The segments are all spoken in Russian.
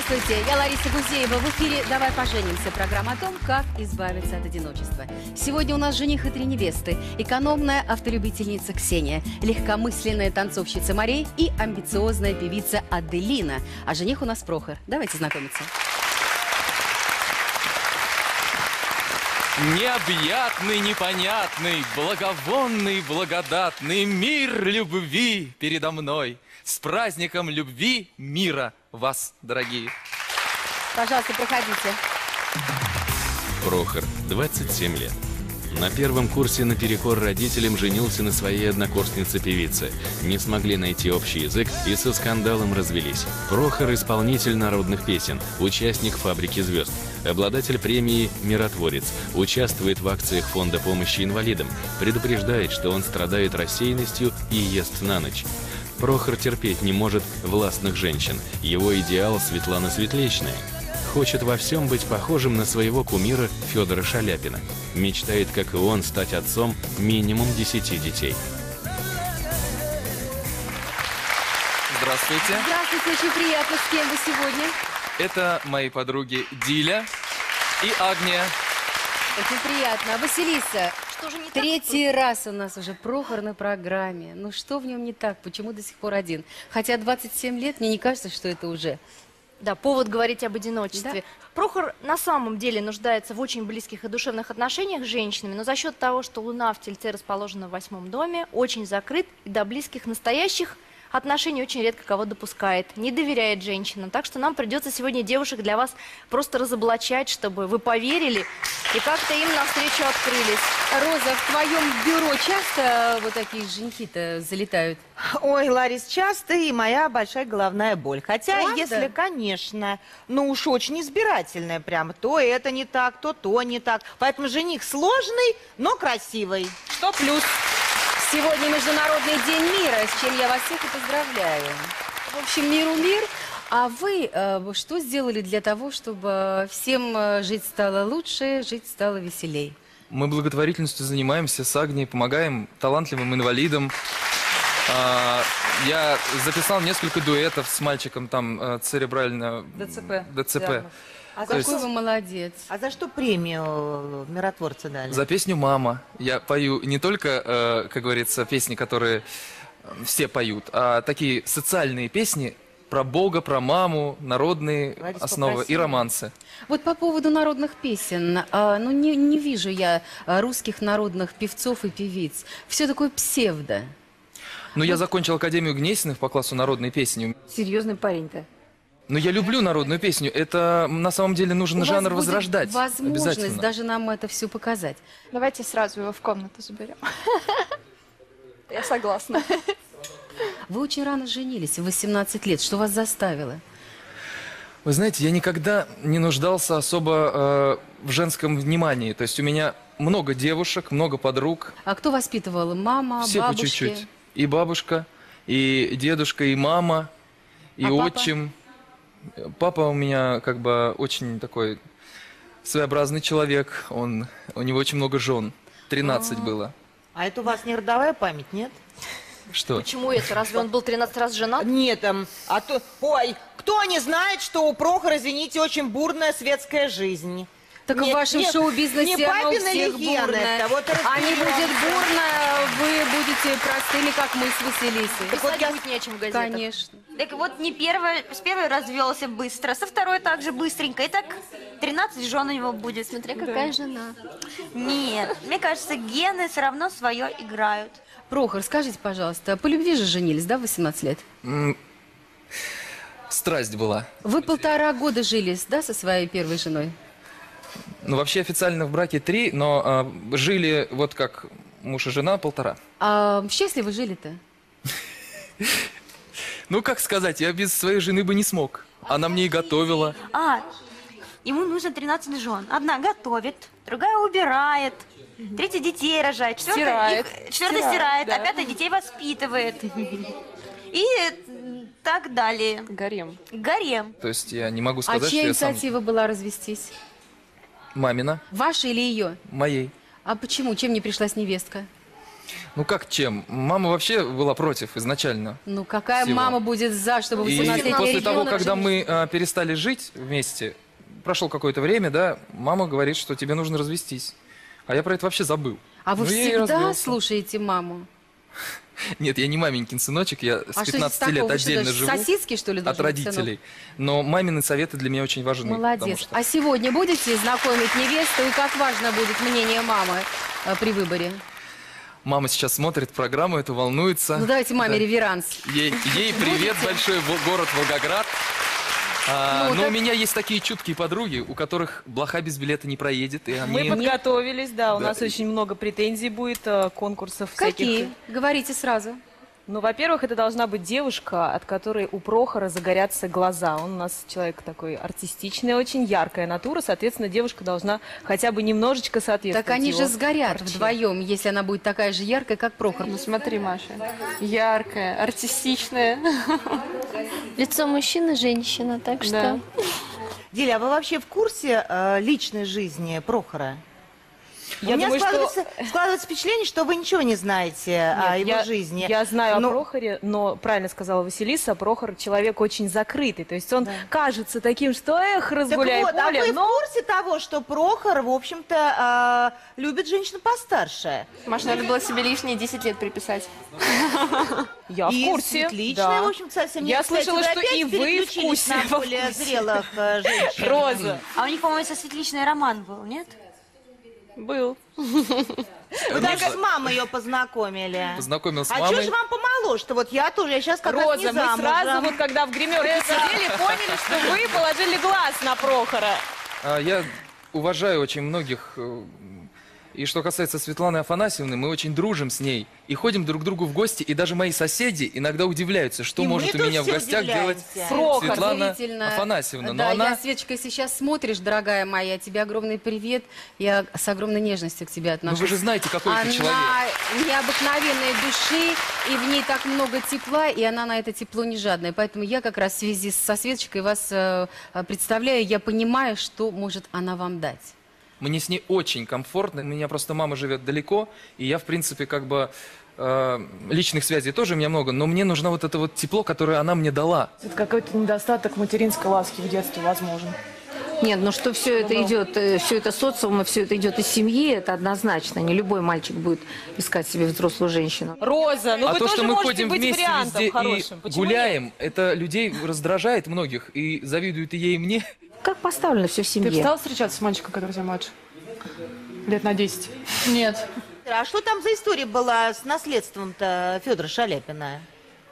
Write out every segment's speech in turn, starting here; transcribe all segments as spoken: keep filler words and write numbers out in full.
Здравствуйте, я Лариса Гузеева. В эфире «Давай поженимся» — программа о том, как избавиться от одиночества. Сегодня у нас жених и три невесты, экономная автолюбительница Ксения, легкомысленная танцовщица Мария и амбициозная певица Аделина. А жених у нас Прохор. Давайте знакомиться. Необъятный, непонятный, благовонный, благодатный мир любви передо мной. С праздником любви, мира вас, дорогие. Пожалуйста, проходите. Прохор, двадцать семь лет. На первом курсе наперекор родителям женился на своей однокурснице-певице. Не смогли найти общий язык и со скандалом развелись. Прохор – исполнитель народных песен, участник «Фабрики звезд», обладатель премии «Миротворец», участвует в акциях фонда помощи инвалидам, предупреждает, что он страдает рассеянностью и ест на ночь. Прохор терпеть не может властных женщин. Его идеал Светлана Светличная. Хочет во всем быть похожим на своего кумира Федора Шаляпина. Мечтает, как и он, стать отцом минимум десяти детей. Здравствуйте. Здравствуйте, очень приятно. С кем вы сегодня? Это мои подруги Диля и Агния. Очень приятно. А Василиса, что же не третий так? раз у нас уже Прохор на программе. Ну что в нем не так? Почему до сих пор один? Хотя двадцать семь лет, мне не кажется, что это уже... Да, повод говорить об одиночестве. Да? Прохор на самом деле нуждается в очень близких и душевных отношениях с женщинами, но за счет того, что Луна в Тельце расположена в восьмом доме, очень закрыт и до близких настоящих отношений очень редко кого допускает, не доверяет женщинам. Так что нам придется сегодня девушек для вас просто разоблачать, чтобы вы поверили и как-то им навстречу открылись. Роза, в твоем бюро часто вот такие женихи-то залетают? Ой, Ларис, часто и моя большая головная боль. Хотя, Правда? если, конечно, ну уж очень избирательная прямо, то это не так, то то не так. Поэтому жених сложный, но красивый. Что плюс? Сегодня Международный день мира, с чем я вас всех и поздравляю. В общем, миру мир. А вы э, что сделали для того, чтобы всем э, жить стало лучше, жить стало веселей? Мы благотворительностью занимаемся с Агнией, помогаем талантливым инвалидам. А, я записал несколько дуэтов с мальчиком, там, э, церебрально... ДЦП. ДЦП. А Какой за, что, вы молодец. а за что премию миротворца дали? За песню «Мама». Я пою не только, э, как говорится, песни, которые все поют, а такие социальные песни про Бога, про маму, народные Ларис, основы попроси. и романсы. Вот по поводу народных песен, а, ну не, не вижу я а, русских народных певцов и певиц. Все такое псевдо. Ну, я закончил Академию Гнесиных по классу народной песни. Серьезный парень-то. Но я люблю народную песню. Это на самом деле нужен У жанр вас будет возрождать. возможность Обязательно. даже нам это все показать. Давайте сразу его в комнату заберем. Я согласна. Вы очень рано женились, в восемнадцать лет. Что вас заставило? Вы знаете, я никогда не нуждался особо э, в женском внимании. То есть у меня много девушек, много подруг. А кто воспитывал? Мама, Все по бабушки? чуть-чуть. И бабушка, и дедушка, и мама, и А папа? отчим. Папа у меня как бы очень такой своеобразный человек. Он, у него очень много жен. тринадцать А. было. А это у вас не родовая память, нет? Что? Почему это? Разве он был тринадцать раз женат? Нет, там, а то... Ой, кто не знает, что у Прохора, извините, очень бурная светская жизнь? Так Нет, в вашем нет, шоу-бизнесе не она у папина всех легенда, бурная. это вот А не будет разберёмся. бурная, вы будете простыми, как мы с Василисой. Так вот я- будет не о чем в газетах. Конечно. Так вот, не первый, с первой развелся быстро, со второй также быстренько. И так тринадцать жен у него будет. Смотря какая жена. Нет, мне кажется, гены все равно свое играют. Прохор, скажите, пожалуйста, по любви же женились, да, в восемнадцать лет? М, Страсть была. Вы полтора года жили, да, со своей первой женой? Ну, вообще официально в браке три, но а, жили вот как муж и жена полтора. А счастливо жили-то? Ну, как сказать, я без своей жены бы не смог. Она мне и готовила. А, ему нужно тринадцать жен. Одна готовит, другая убирает, третья детей рожает, четвертая Стирает. их- четвертая Стирает, стирает, да. а пятая детей воспитывает. И так далее. Гарем. Гарем. То есть я не могу А сказать, чья что я сам... инициатива была развестись? Мамина, Ваша или ее? моей. А почему? Чем не пришлась невестка? Ну как чем? Мама вообще была против изначально. Ну какая Всего. мама будет за, чтобы И восемнадцатилетний после того, ребенок когда женился? мы а, перестали жить вместе, прошло какое-то время, да, мама говорит, что тебе нужно развестись. А я про это вообще забыл. А вы Ну, я и всегда развелся. слушаете маму? Нет, я не маменькин сыночек, я А с что пятнадцати здесь лет такого? Вы что, отдельно даже живу сосиски, что ли, от должен быть, сынок? родителей. Но мамины советы для меня очень важны. потому Молодец. что- А сегодня будете знакомить невесту, и как важно будет мнение мамы э, при выборе? Мама сейчас смотрит программу, это волнуется. Ну давайте маме Да. реверанс. Ей, ей привет большой, в- город Волгоград. А, Ну, но так- у меня есть такие чуткие подруги, у которых блоха без билета не проедет. И Мы они... подготовились, да, у Да. нас очень много претензий будет, э, конкурсов Какие? всяких. Говорите сразу. Ну, во-первых, это должна быть девушка, от которой у Прохора загорятся глаза. Он у нас человек такой артистичный, очень яркая натура, соответственно, девушка должна хотя бы немножечко соответствовать Так они его же сгорят порче. вдвоем, если она будет такая же яркая, как Прохор. Ну смотри, Маша, яркая, артистичная. Лицо мужчины, женщина, так что... Да. Диля, а вы вообще в курсе э, личной жизни Прохора? Я У меня думаю, что- складывается, складывается впечатление, что вы ничего не знаете о Нет, его я, жизни. я знаю Но- о Прохоре, но правильно сказала Василиса, Прохор человек очень закрытый. То есть он кажется таким, что эх, Так разгуляй вот, а поле, вы но... в курсе того, что Прохор, в общем-то, э, любит женщин постарше? Маша, надо было себе лишние десять лет приписать. Я И в курсе. светличная, да. в общем-то, совсем Я нет. Кстати, слышала, вы что опять и вы в переключились курсе, на во более вкусе. зрелых э, женщин. Роза. А у них, по-моему, со светличный роман был, нет? Был. Вы даже с мамой ее познакомили. Познакомил с А мамой. что же вам помоложе-то? Вот я тоже, я сейчас как раз не Роза, мы замужем. сразу, вот когда в гримерке сидели, поняли, что вы положили глаз на Прохора. А, Я уважаю очень многих. э, И что касается Светланы Афанасьевны, мы очень дружим с ней и ходим друг к другу в гости. И даже мои соседи иногда удивляются, что И мы может у тоже меня в все гостях делать удивляемся. Прохор. Светлана Удивительно. Афанасьевна. Но Да, она... я, Светочка, если сейчас смотришь, дорогая моя, тебе огромный привет. Я с огромной нежностью к тебе Ну отношусь. вы же знаете, какой Она это человек. необыкновенной души, и в ней так много тепла, и она на это тепло не жадная. Поэтому я как раз в связи со Светочкой вас э, представляю, я понимаю, что может она вам дать. Мне с ней очень комфортно. У меня просто мама живет далеко, и я, в принципе, как бы э, личных связей тоже у меня много, но мне нужно вот это вот тепло, которое она мне дала. Это какой-то недостаток материнской ласки в детстве возможен. Нет, ну что все это идет, э, все это социума, все это идет из семьи, это однозначно. Не любой мальчик будет искать себе взрослую женщину. Роза, ну а вы то, тоже что мы можете ходим быть вместе вариантом везде хорошим. и Почему гуляем, это людей раздражает многих, и завидуют и ей, и мне. Как поставлено все в Ты семье? бы стала встречаться с мальчиком, который тебя младше? Лет на десять? Нет. А что там за история была с наследством-то Федора Шаляпина?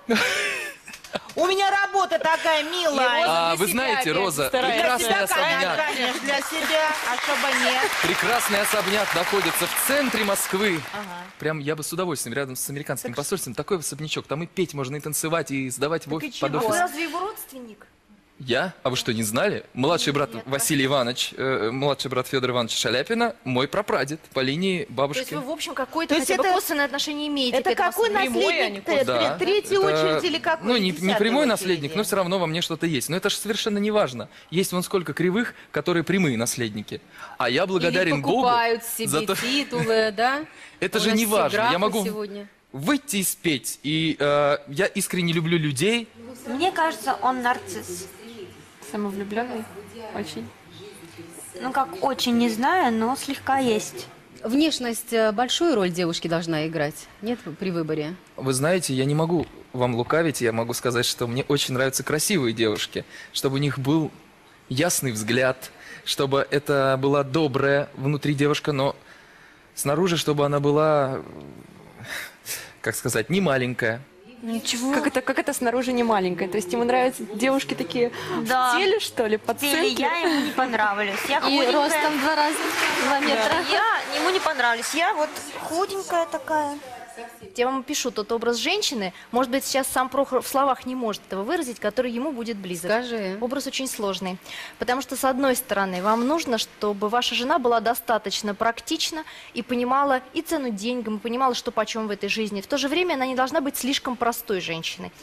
У меня работа такая милая. А, вы знаете, Роза, Для прекрасный себя, особняк. конечно, для себя, а чтобы нет. Прекрасный особняк находится в центре Москвы. Прям я бы с удовольствием рядом с американским посольством. Такой особнячок. Там и петь можно, и танцевать, и сдавать в офис, под А офис. вы разве его родственник? Я? А вы что, не знали? Младший брат Василий Иванович, э, младший брат Федора Ивановича Шаляпина, мой прапрадед по линии То бабушки. есть вы, в общем, какое-то То есть хотя бы это- косвенное отношение имеете к Это этому какой особняку? Прямой, а не наследник? Да, Третьей это, очереди или какой? Ну, не, не Десятой прямой очереди? наследник, но все равно во мне что-то есть. Но это же совершенно не важно. Есть вон сколько кривых, которые прямые наследники. А я благодарен Или Богу покупают себе за то... титулы, да? Это У же нас не все важно. Я графы могу сегодня. выйти и спеть. И э, я искренне люблю людей. Мне кажется, он нарцисс. Самовлюбленный? Очень. Ну, как очень не знаю, но слегка есть. Внешность э, большую роль девушки должна играть, нет, при выборе? Вы знаете, я не могу вам лукавить, я могу сказать, что мне очень нравятся красивые девушки, чтобы у них был ясный взгляд, чтобы это была добрая внутри девушка, но снаружи, чтобы она была, как сказать, не маленькая. Ничего. Как это, как это снаружи не маленькая? То есть ему нравятся девушки такие Да. в теле, что ли, по В теле центре? я ему не понравлюсь. Я И худенькая. ростом два раза, два метра. Я ему не понравлюсь. Я вот худенькая такая. Я вам пишу, тот образ женщины, может быть, сейчас сам Прохор в словах не может этого выразить, который ему будет близок. Скажи. Образ очень сложный. Потому что, с одной стороны, вам нужно, чтобы ваша жена была достаточно практична и понимала и цену деньгам, и понимала, что почем в этой жизни. В то же время она не должна быть слишком простой женщиной.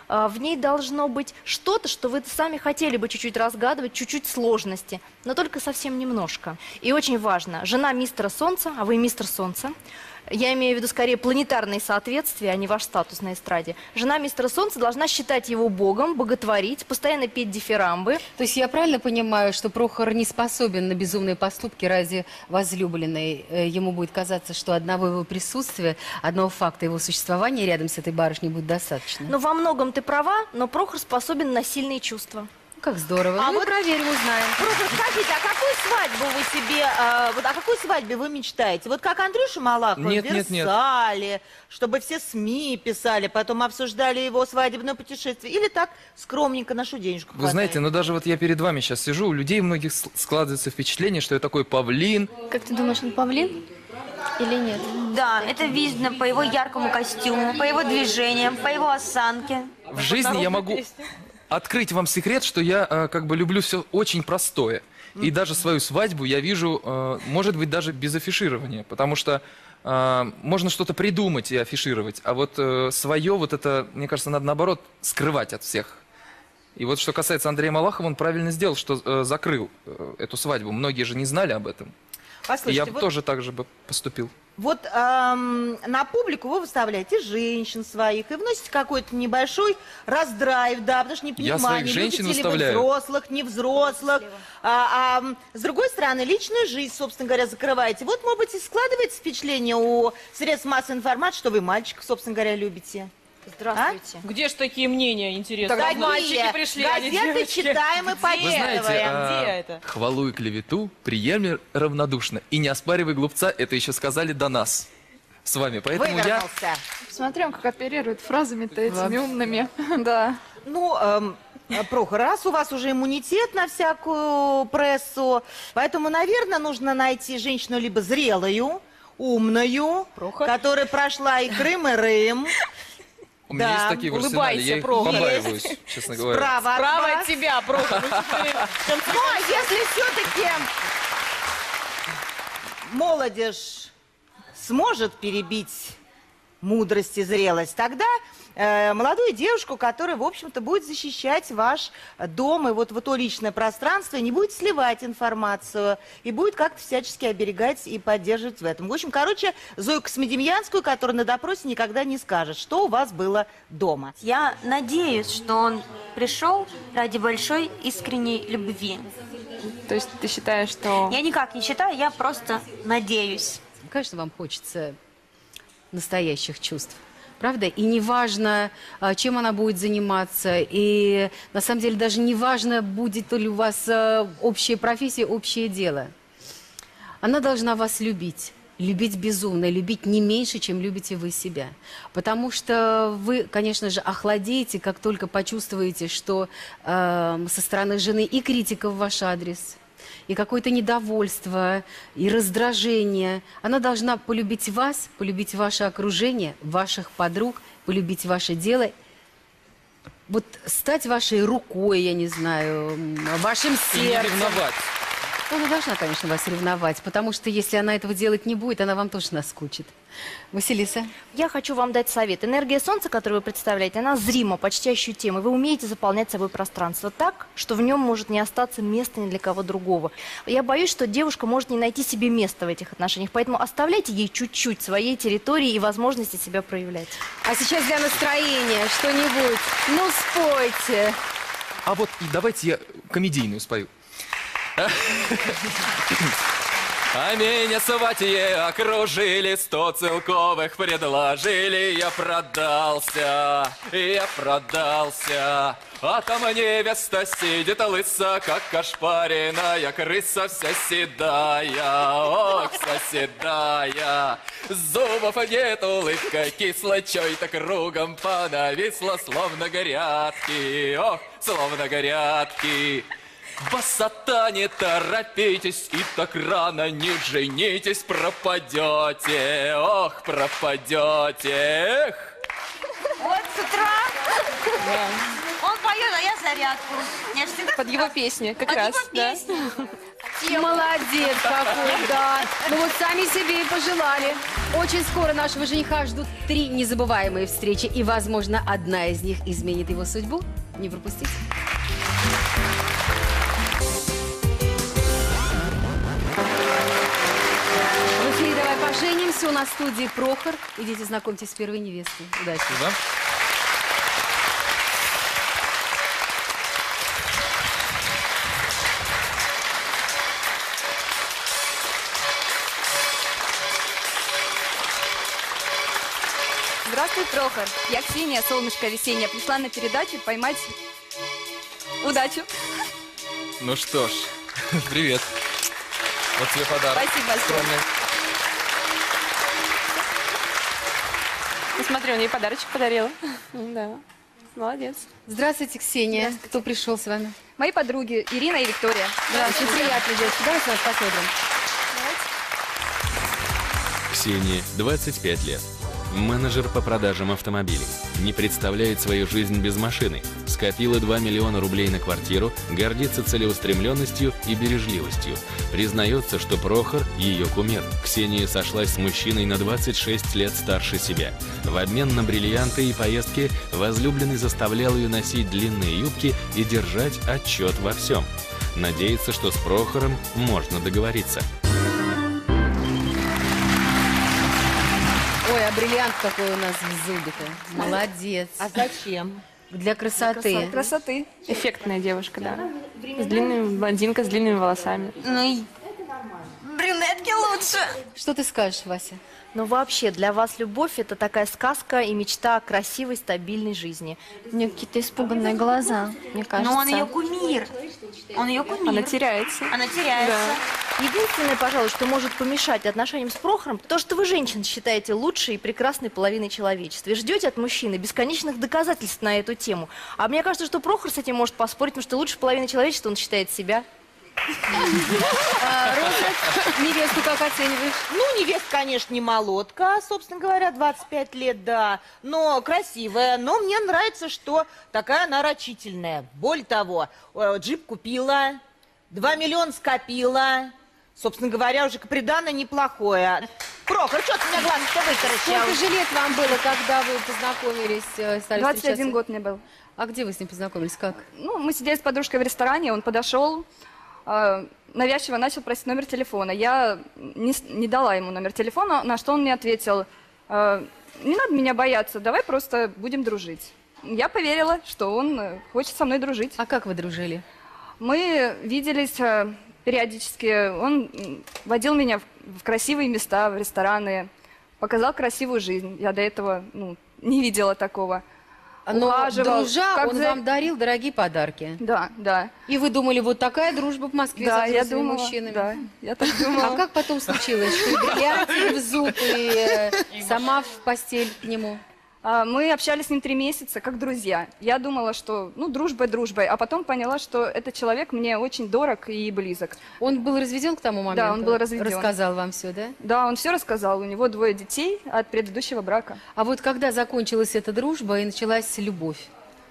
А, В ней должно быть что-то, что вы сами хотели бы чуть-чуть разгадывать, чуть-чуть сложности, но только совсем немножко. И очень важно, жена мистера Солнца, а вы мистер Солнца, я имею в виду скорее планетарные соответствия, а не ваш статус на эстраде. Жена мистера Солнца должна считать его богом, боготворить, постоянно петь дифирамбы. То есть я правильно понимаю, что Прохор не способен на безумные поступки ради возлюбленной? Э, Ему будет казаться, что одного его присутствия, одного факта его существования рядом с этой барышней будет достаточно. Но во многом ты права, но Прохор способен на сильные чувства. Как здорово. А Ну, вот проверим, узнаем. Просто скажите, а какую свадьбу вы себе, а, вот о какой свадьбе вы мечтаете? Вот как Андрюша Малахов Нет, в нет, нет. Версале, чтобы все СМИ писали, потом обсуждали его свадебное путешествие, или так скромненько нашу денежку Вы знаете, ну даже вот я перед вами сейчас сижу, у людей многих с- складывается впечатление, что я такой павлин. Как ты думаешь, он павлин или нет? Да, это видно по его яркому костюму, по его движениям, по его осанке. В жизни я могу открыть вам секрет, что я э, как бы люблю все очень простое. И даже свою свадьбу я вижу, э, может быть, даже без афиширования, потому что э, можно что-то придумать и афишировать, а вот э, свое, вот это, мне кажется, надо наоборот скрывать от всех. И вот что касается Андрея Малахова, он правильно сделал, что э, закрыл э, эту свадьбу. Многие же не знали об этом. И я Послушайте, бы вот, тоже так же бы поступил. вот эм, на публику вы выставляете женщин своих и вносите какой-то небольшой раздрайв, да, потому что не Я понимаю, своих не женщин любите ли вы выставляю. взрослых, не взрослых. А, а, м, с другой стороны, личную жизнь, собственно говоря, закрываете. Вот, может быть, и складывается впечатление у средств массовой информации, что вы мальчиков, собственно говоря, любите. Здравствуйте. Где ж такие мнения, интересно? Такие Мальчики пришли, а не газеты девочки. читаем и Вы знаете, подделываем. а, Где это? хвалу и клевету приемли равнодушно. И не оспаривай глупца, это еще сказали до нас с вами. Поэтому я... Вывернулся. Смотрим, как оперирует фразами-то этими умными. Да. Ну, эм, Прохор, раз у вас уже иммунитет на всякую прессу, поэтому, наверное, нужно найти женщину либо зрелую, умную, Прохор? которая прошла и Крым, и Рим. У меня Да, есть такие в арсенале, улыбайся, я их Прохор. побаиваюсь, честно говоря. Справа от Право вас. от тебя, Прохор. Ну, а если все-таки молодежь сможет перебить мудрость и зрелость, тогда э, молодую девушку, которая, в общем-то, будет защищать ваш дом и вот, вот то личное пространство, и не будет сливать информацию, и будет как-то всячески оберегать и поддерживать в этом. В общем, короче, Зою Космодемьянскую, которая на допросе никогда не скажет, что у вас было дома. Я надеюсь, что он пришел ради большой искренней любви. То есть ты считаешь, что... Я никак не считаю, я просто надеюсь. Конечно, вам хочется настоящих чувств. Правда? И неважно, а, чем она будет заниматься, и на самом деле даже неважно, будет ли у вас а, общая профессия, общее дело. Она должна вас любить. Любить безумно, любить не меньше, чем любите вы себя. Потому что вы, конечно же, охладеете, как только почувствуете, что э, со стороны жены и критика в ваш адрес, и какое-то недовольство, и раздражение. Она должна полюбить вас, полюбить ваше окружение, ваших подруг, полюбить ваше дело, вот стать вашей рукой, я не знаю, вашим И не сердцем. ревновать. Она должна, конечно, вас ревновать, потому что если она этого делать не будет, она вам тоже наскучит. Василиса? Я хочу вам дать совет. Энергия Солнца, которую вы представляете, она зрима, почти ощутима. Вы умеете заполнять собой пространство так, что в нем может не остаться места ни для кого другого. Я боюсь, что девушка может не найти себе места в этих отношениях, поэтому оставляйте ей чуть-чуть своей территории и возможности себя проявлять. А сейчас для настроения что-нибудь. Ну, спойте. А вот и давайте я комедийную спою. А меня сватье окружили, сто целковых предложили, я продался, я продался. А там невеста сидит лыса, как ошпаренная крыса, вся седая, ох, вся седая. Зубов нет, улыбка кислая, чой-то кругом понависла, словно горятки, ох, словно горятки. Высота, не торопитесь, и так рано не женитесь, пропадете, ох, пропадете, эх. Вот с утра он поет, а я зарядку. Я ж всегда Под его песни, как Под раз, его да. песню. тему. Молодец какой, да. Ну вот сами себе и пожелали. Очень скоро нашего жениха ждут три незабываемые встречи, и, возможно, одна из них изменит его судьбу. Не пропустите. В эфире «Давай поженимся». У нас в студии Прохор. Идите знакомьтесь с первой невестой. Удачи. Спасибо. Здравствуй, Прохор. Я Ксения, солнышко весеннее. Пришла на передачу поймать удачу. Ну что ж, привет. Вот тебе подарок. Спасибо большое. Скромный. Ну, смотри, он ей подарочек подарила. Да, молодец. Здравствуйте, Ксения. Кто пришел с вами? Мои подруги Ирина и Виктория. Здравствуйте, приятно, девочки. Давайте вас посмотрим. Ксении, двадцать пять лет. Менеджер по продажам автомобилей. Не представляет свою жизнь без машины. Скопила два миллиона рублей на квартиру, гордится целеустремленностью и бережливостью. Признается, что Прохор – ее кумир. Ксения сошлась с мужчиной на двадцать шесть лет старше себя. В обмен на бриллианты и поездки возлюбленный заставлял ее носить длинные юбки и держать отчет во всем. Надеется, что с Прохором можно договориться. Ой, а бриллиант какой у нас в зубе-то. Молодец. А зачем? Для красоты. Красоты. Эффектная девушка, да. С длинными, блондинка с длинными волосами. Ну и брюнетки лучше. Что ты скажешь, Вася? Но вообще, для вас любовь – это такая сказка и мечта о красивой, стабильной жизни. У нее какие-то испуганные глаза, мне кажется. Но он ее кумир. Он ее кумир. Она теряется. Она теряется. Единственное, пожалуй, что может помешать отношениям с Прохором, то, что вы женщин считаете лучшей и прекрасной половиной человечества. И ждете от мужчины бесконечных доказательств на эту тему. А мне кажется, что Прохор с этим может поспорить, потому что лучшей половиной человечества он считает себя. Роза, невесту как оцениваешь? Ну, невеста, конечно, не молодка, собственно говоря, двадцать пять лет, да, но красивая. Но мне нравится, что такая она рачительная. Более того, э, джип купила, два миллиона скопила. Собственно говоря, уже приданое неплохое. Прохор, что ты меня глаз-то вытаращил? Сколько же лет вам было, когда вы познакомились, э, стали двадцать один встречаться? год мне был. А где вы с ним познакомились, как? Ну, мы сидели с подружкой в ресторане, он подошел, э, навязчиво начал просить номер телефона. Я не, с- не дала ему номер телефона, на что он мне ответил: «Э, не надо меня бояться, давай просто будем дружить». Я поверила, что он э, хочет со мной дружить. А как вы дружили? Мы виделись э, периодически, он м, водил меня в, в красивые места, в рестораны, показал красивую жизнь. Я до этого ну, не видела такого. Но, Ухаживал, дружа, как он за- вам дарил дорогие подарки. Да, да. И вы думали, вот такая дружба в Москве Да, со я взрослыми думала, мужчинами? да, я так думала. А как потом случилось, что и бриллиантик в зуб, и э, сама в постель к нему? А, Мы общались с ним три месяца, как друзья. Я думала, что, ну, дружбой, дружбой, а потом поняла, что этот человек мне очень дорог и близок. Он был разведен к тому моменту? Да, он был разведен. Рассказал вам все, да? Да, он все рассказал, у него двое детей от предыдущего брака. А вот когда закончилась эта дружба и началась любовь?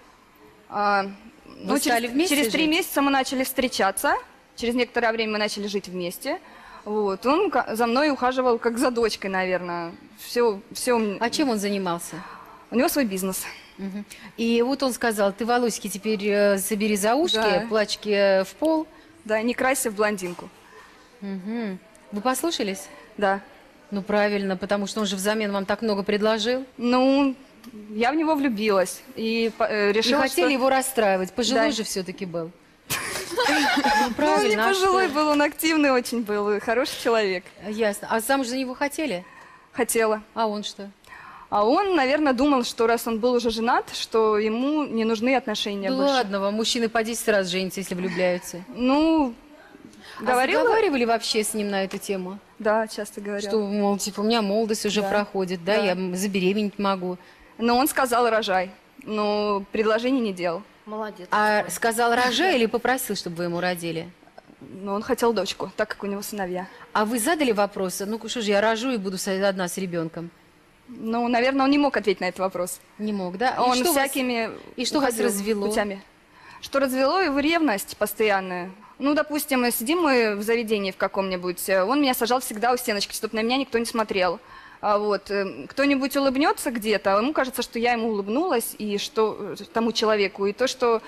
А, Вы ну, стали через, вместе через три жить? месяца мы начали встречаться, через некоторое время мы начали жить вместе. Вот. Он ка- за мной ухаживал как за дочкой, наверное. Все, все... А чем он занимался? У него свой бизнес. Мгм. И вот он сказал, ты волосики теперь э, собери за ушки, Да. плачки э, в пол. Да, не крайся в блондинку. Мгм. Вы послушались? Да. Ну, правильно, потому что он же взамен вам так много предложил. Ну, я в него влюбилась и э, И решила, хотели что... его расстраивать. Пожилой Да. же все-таки был. Ну, не правильно, а пожилой что? был, он активный очень был, и хороший человек. Ясно. А замуж за него хотели? Хотела. А он что? А он, наверное, думал, что раз он был уже женат, что ему не нужны отношения Да больше. ладно вам, мужчины по десять раз женятся, если влюбляются. Ну, А говорила... разговаривали вообще с ним на эту тему? Да, часто говорила. Что, мол, типа, у меня молодость уже Да. проходит, да, Да. я м, забеременеть могу. Но он сказал рожай, но предложений не делал. Молодец. А сказал рожай или попросил, чтобы вы ему родили? Но он хотел дочку, так как у него сыновья. А вы задали вопрос, ну что же, я рожу и буду с- одна с ребенком? Ну, наверное, он не мог ответить на этот вопрос. Не мог, да? И Он что вас- всякими и что вас уходил развело? путями. Что развело его ревность постоянная. Ну, допустим, сидим мы в заведении в каком-нибудь, он меня сажал всегда у стеночки, чтобы на меня никто не смотрел. А вот кто-нибудь улыбнется где-то, ему кажется, что я ему улыбнулась, и что тому человеку, и то, что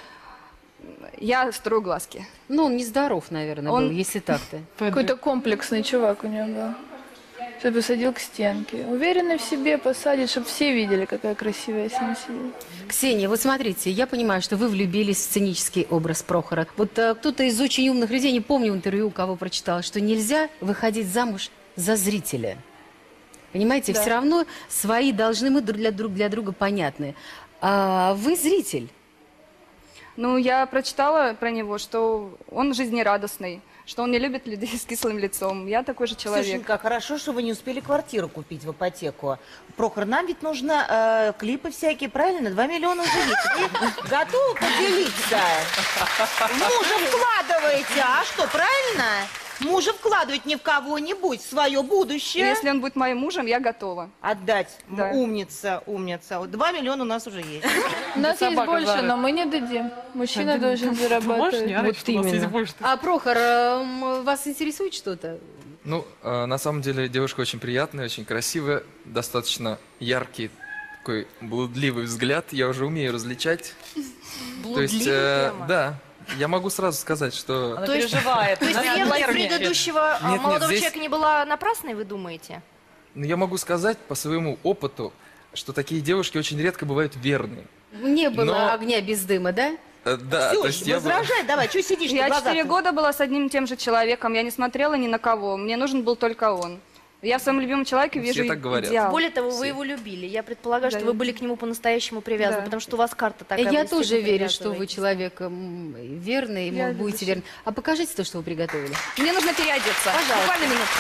я строю глазки. Ну, он нездоров, наверное, Он- был, если так-то. Какой-то комплексный чувак у него был. Чтобы садил к стенке. Уверенный в себе посадит, чтобы все видели, какая красивая с ним сидит. Ксения, вот смотрите, я понимаю, что вы влюбились в сценический образ Прохора. Вот э, кто-то из очень умных людей, не помню в интервью, у кого прочитала, что нельзя выходить замуж за зрителя. Понимаете, Да. все равно свои должны мы друг для, друг для друга понятны. А вы зритель. Ну, я прочитала про него, что он жизнерадостный, что он не любит людей с кислым лицом. Я такой же человек. Слушай, хорошо, что вы не успели квартиру купить в ипотеку. Прохор, нам ведь нужно э, клипы всякие, правильно? Два миллиона уже есть. Вы готовы поделиться? В мужа вкладываете, а что, правильно? Мужа вкладывать не в кого-нибудь, в свое будущее. Если он будет моим мужем, я готова. Отдать. Да. Умница, умница. Вот два миллиона у нас уже есть. У нас есть больше, но мы не дадим. Мужчина должен зарабатывать. Вот именно. А, Прохор, э, м, вас интересует что-то? Ну, э, на самом деле девушка очень приятная, очень красивая, достаточно яркий, такой блудливый взгляд. Я уже умею различать. То есть, э, да, я могу сразу сказать, что... То есть, то есть ревность предыдущего а, Нет, нет, молодого здесь- человека не была напрасной, вы думаете? Ну, я могу сказать по своему опыту, что такие девушки очень редко бывают верные. Не было Но- огня без дыма, да? Э, Да, то есть я бы- возражай, давай, что сидишь? Я четыре года была с одним и тем же человеком, я не смотрела ни на кого, мне нужен был только он. Я в своем любимом человеке Все вижу так говорят. идеал. Более того, вы его любили. Я предполагаю, Да, что вы я- были к нему по-настоящему привязаны, Да. потому что у вас карта такая. Я вы тоже сильно верю, что вы привязываетесь. человек м, верный, и Я вы будете люблю. верны. А покажите то, что вы приготовили. Мне нужно переодеться. Пожалуйста. Буквально минутку.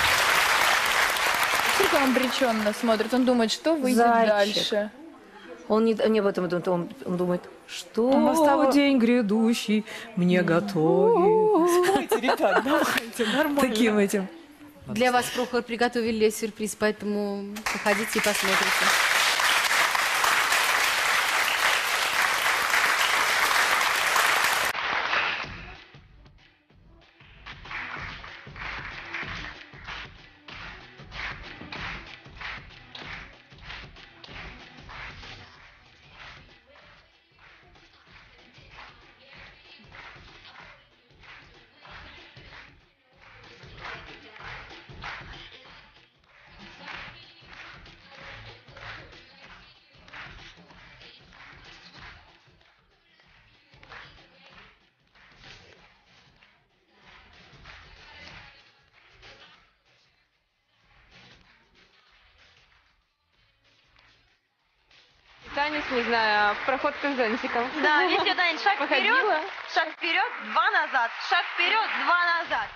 Сколько он обреченно смотрит? Он думает, что выйдет Зайчик. дальше. Он не, не об этом думает, он, он думает, что Он остава- день грядущий мне готовит. Давайте, ребят, давайте, нормально. Таким этим. Для вас, Прохор, приготовили сюрприз, поэтому походите и посмотрите. Танец, не знаю, проход к зонтиком. Да, если Таня, шаг Походила. вперед, шаг вперед, два назад, шаг вперед, два назад.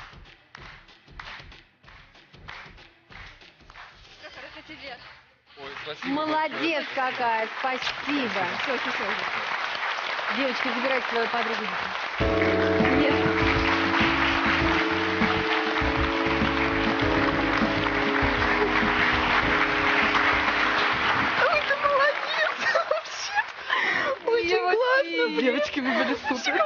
Хорошо тебе. Ой, спасибо Молодец какая, спасибо. Все, все, все. Девочки, забирайте свою подругу. Ой, ты молодец вообще. Очень классно. Девочки, вы были супер.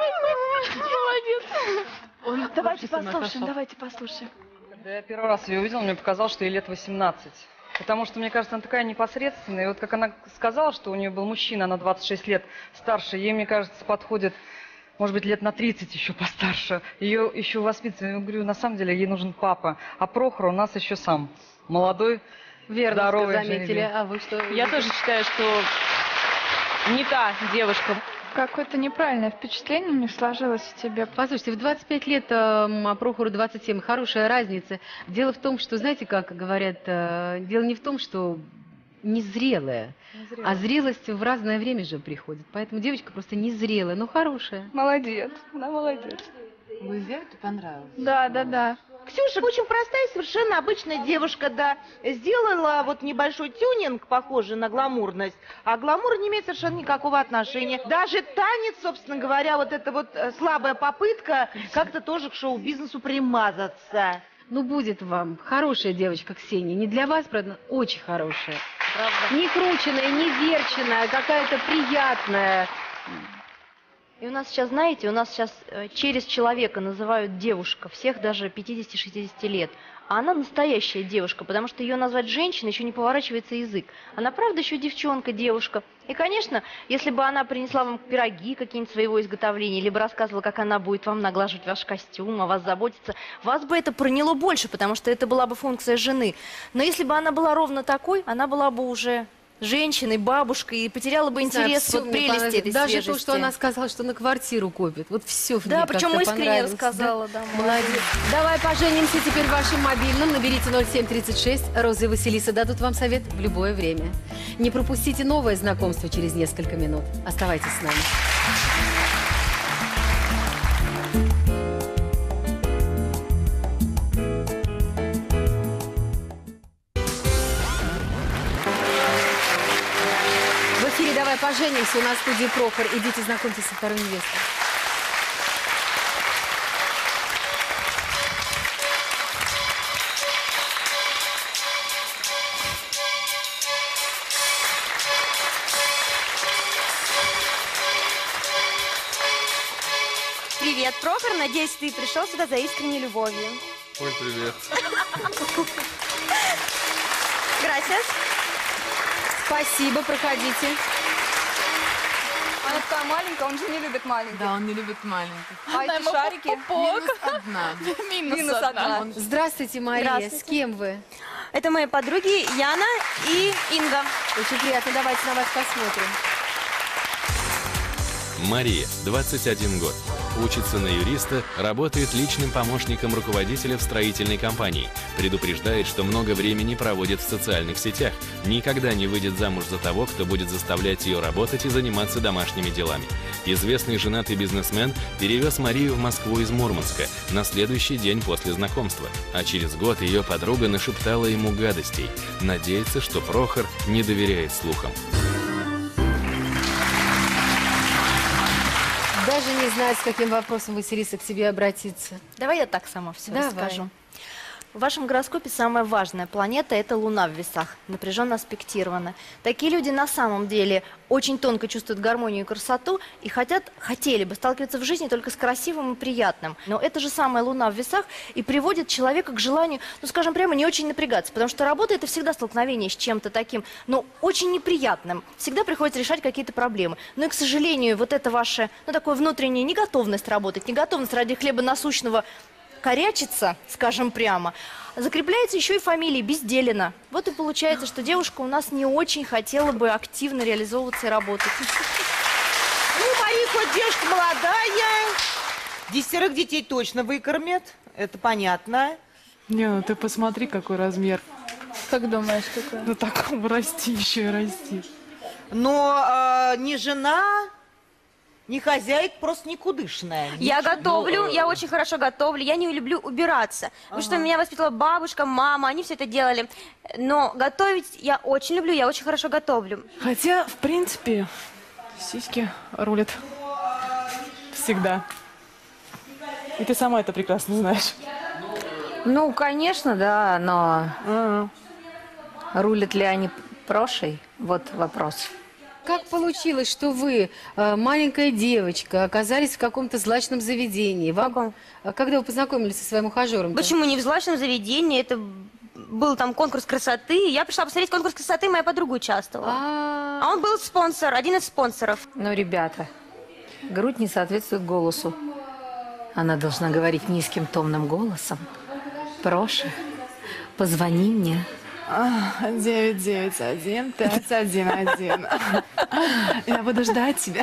Молодец. Давайте послушаем, давайте послушаем. Когда я первый раз ее увидела, мне показалось, что ей лет восемнадцать. Потому что, мне кажется, она такая непосредственная. И вот как она сказала, что у нее был мужчина, она двадцать шесть лет старше, ей, мне кажется, подходит, может быть, лет на тридцать еще постарше. Ее еще воспитывают. Я говорю, на самом деле, ей нужен папа. А Прохор у нас еще сам молодой, Верно здоровый. заметили. жеребец. А вы что? Я тоже считаю, что не та девушка. Какое-то неправильное впечатление у них сложилось о тебе. Послушайте, в двадцать пять лет, а Прохору двадцать семь, хорошая разница. Дело в том, что, знаете, как говорят, э, дело не в том, что незрелая, а зрелость в разное время же приходит. Поэтому девочка просто незрелая, но хорошая. Молодец, она молодец. Луиза, ты понравилась? Да, да, да. Ксюша очень простая, совершенно обычная девушка, да, сделала вот небольшой тюнинг, похожий на гламурность, а гламур не имеет совершенно никакого отношения. Даже танец, собственно говоря, вот эта вот э, слабая попытка как-то тоже к шоу-бизнесу примазаться. Ну, будет вам хорошая девочка, Ксения. Не для вас, правда, но очень хорошая. Правда. Не крученная, не верченная, какая-то приятная. И у нас сейчас, знаете, у нас сейчас э, через человека называют девушка, всех даже пятидесяти-шестидесяти лет. А она настоящая девушка, потому что ее назвать женщиной еще не поворачивается язык. Она правда еще девчонка, девушка. И, конечно, если бы она принесла вам пироги какие-нибудь своего изготовления, либо рассказывала, как она будет вам наглаживать ваш костюм, о вас заботиться, вас бы это проняло больше, потому что это была бы функция жены. Но если бы она была ровно такой, она была бы уже женщиной, бабушкой и потеряла бы интерес Всё вот мне прелести понравилось. этой Даже свежести. то, что она сказала, что на квартиру копит. Вот все в ней Да, причем как-то искренне понравилось. рассказала, да, Молодец. Давай поженимся теперь вашим мобильным. Наберите ноль семь тридцать шесть. Роза и Василиса дадут вам совет в любое время. Не пропустите новое знакомство через несколько минут. Оставайтесь с нами. Давай поженимся. У нас в студии Прохор. Идите знакомьтесь со второй невестой. Привет, Прохор. Надеюсь, ты пришел сюда за искренней любовью. Ой, привет. Gracias. Спасибо, проходите. Она такая маленькая, он же не любит маленьких. Да, он не любит маленьких. А эти шарики? Минус одна. Минус, Минус одна. одна. Здравствуйте, Мария. Здравствуйте. С кем вы? Это мои подруги Яна и Инга. Очень приятно. Давайте на вас посмотрим. Мария, двадцать один год. Учится на юриста, работает личным помощником руководителя в строительной компании. Предупреждает, что много времени проводит в социальных сетях. Никогда не выйдет замуж за того, кто будет заставлять ее работать и заниматься домашними делами. Известный женатый бизнесмен перевез Марию в Москву из Мурманска на следующий день после знакомства. А через год ее подруга нашептала ему гадостей. Надеется, что Прохор не доверяет слухам. Даже не знаю, с каким вопросом Василиса к тебе обратиться. Давай я так сама все Давай. расскажу. В вашем гороскопе самая важная планета – это Луна в весах, напряженно аспектирована. Такие люди на самом деле очень тонко чувствуют гармонию и красоту и хотят, хотели бы сталкиваться в жизни только с красивым и приятным. Но эта же самая Луна в весах и приводит человека к желанию, ну скажем прямо, не очень напрягаться, потому что работа – это всегда столкновение с чем-то таким, но очень неприятным. Всегда приходится решать какие-то проблемы. Ну и, к сожалению, вот это ваша, ну такая внутренняя неготовность работать, неготовность ради хлеба насущного корячиться, скажем прямо, закрепляется еще и фамилией Безделина. Вот и получается, что девушка у нас не очень хотела бы активно реализовываться и работать. Ну, Мария хоть девушка молодая, десятерых детей точно выкормят, это понятно. Не, ну ты посмотри, какой размер. Как думаешь, какой? Ну такому расти еще и расти. Но э, не жена, не хозяйка, просто никудышная. Я Ничего. готовлю, Ну, я очень хорошо готовлю, я не люблю убираться. Потому что меня воспитала бабушка, мама, они все это делали. Но готовить я очень люблю, я очень хорошо готовлю. Хотя, в принципе, сиськи рулят. Всегда. И ты сама это прекрасно знаешь. Ну, конечно, да, но А-а. рулят ли они прошей? Вот вопрос. Как получилось, что вы, э, маленькая девочка, оказались в каком-то злачном заведении? Вам, э, когда вы познакомились со своим ухажером? Почему не в злачном заведении? Это был там конкурс красоты. Я пришла посмотреть конкурс красоты, моя подруга участвовала. А, А он был спонсор, один из спонсоров. Ну, ребята, грудь не соответствует голосу. Она должна говорить низким томным голосом. Прошу, позвони мне. девять девять один пять один один. Я буду ждать тебя.